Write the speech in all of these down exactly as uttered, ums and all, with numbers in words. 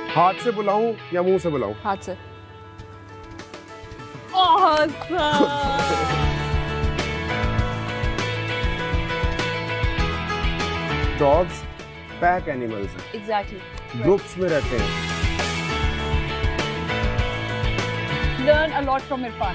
हाथ से बुलाऊं या मुंह से बुलाऊं? हाथ से। awesome. डॉग्स पैक एनिमल्स हैं। Exactly. ग्रुप्स में रहते हैं। Learn a lot from Irfan.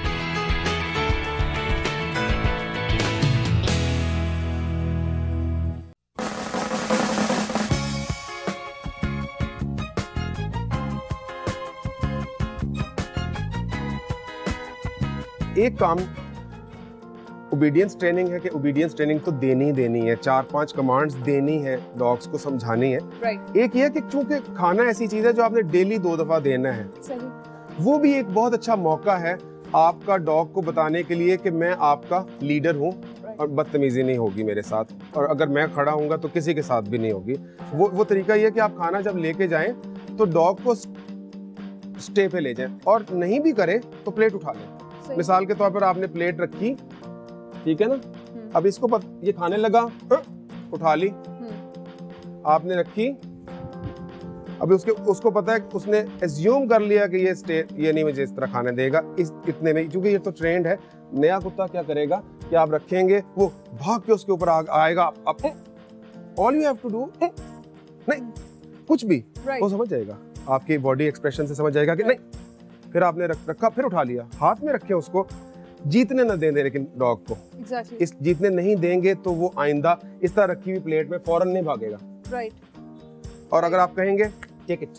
एक काम ओबीडियंस ट्रेनिंग है कि ओबीडियंस ट्रेनिंग तो देनी ही देनी है, चार पांच कमांड्स देनी है, डॉग्स को समझानी है। right. एक ये है कि चूंकि खाना ऐसी चीज है जो आपने डेली दो दफा देना है, सही। वो भी एक बहुत अच्छा मौका है आपका डॉग को बताने के लिए कि मैं आपका लीडर हूँ right. और बदतमीजी नहीं होगी मेरे साथ, और अगर मैं खड़ा हूँगा तो किसी के साथ भी नहीं होगी। वो वो तरीका ये है कि आप खाना जब लेके जाएं तो डॉग को स्टे पे ले जाएं, और नहीं भी करे तो प्लेट उठा लें। मिसाल के तौर पर आपने प्लेट रखी, ठीक है ना, अब इसको पत, ये खाने लगा, उठा ली, आपने रखी, अभी उसके उसको पता है, उसने एज्यूम कर लिया कि ये स्टे ये नहीं मुझे इस तरह खाने देगा इस इतने में, क्योंकि ये तो ट्रेंड है। नया कुत्ता क्या करेगा कि आप रखेंगे, वो भाग के उसके ऊपर आएगा, आप all you have to do नहीं कुछ भी right. वो समझ जाएगा, आपकी बॉडी एक्सप्रेशन से समझ जाएगा कि right. नहीं। फिर आपने रख, रखा, फिर उठा लिया, हाथ में रखे उसको, जीतने न दें दे लेकिन डॉग को exactly. इस जीतने नहीं देंगे तो वो आइंदा इस तरह रखी हुई प्लेट में फौरन नहीं भागेगा। right. और अगर आप कहेंगे टेक इट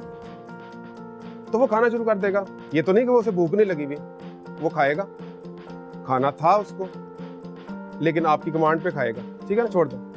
तो वो खाना शुरू कर देगा। ये तो नहीं कि वो उसे भूख नहीं लगी हुई, वो खाएगा, खाना था उसको लेकिन आपकी कमांड पे खाएगा, ठीक है ना, छोड़ दो।